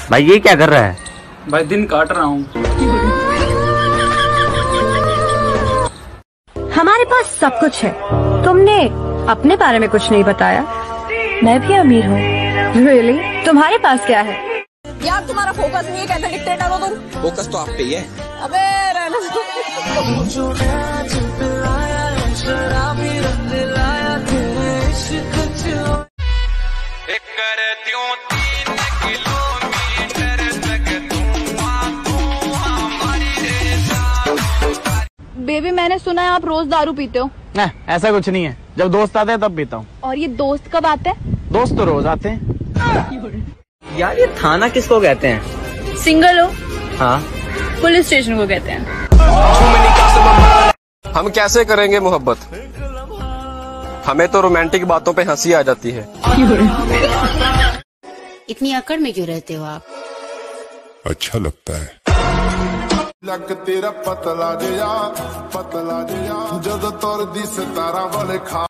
भाई ये क्या कर रहा है? भाई दिन काट रहा हूँ। हमारे पास सब कुछ है, तुमने अपने बारे में कुछ नहीं बताया। मैं भी अमीर हूँ। Really? तुम्हारे पास क्या है? यार तुम्हारा फोकस नहीं है, कैसे डिक्टेटर हो तुम? फोकस तो आप पे ही है। अबे रहने बेबी मैंने सुना है आप रोज दारू पीते हो। ऐसा कुछ नहीं है, जब दोस्त आते हैं तब पीता हूँ। और ये दोस्त कब आते हैं? दोस्त तो रोज आते हैं। यार ये थाना किसको कहते हैं? सिंगल हो? हाँ, पुलिस स्टेशन को कहते हैं। हम कैसे करेंगे मोहब्बत, हमें तो रोमांटिक बातों पे हंसी आ जाती है। इतनी अकड़ में क्यों रहते हो आप? अच्छा लगता है। लग तेरा पतला जया जद तोर दी सितारा वाले खा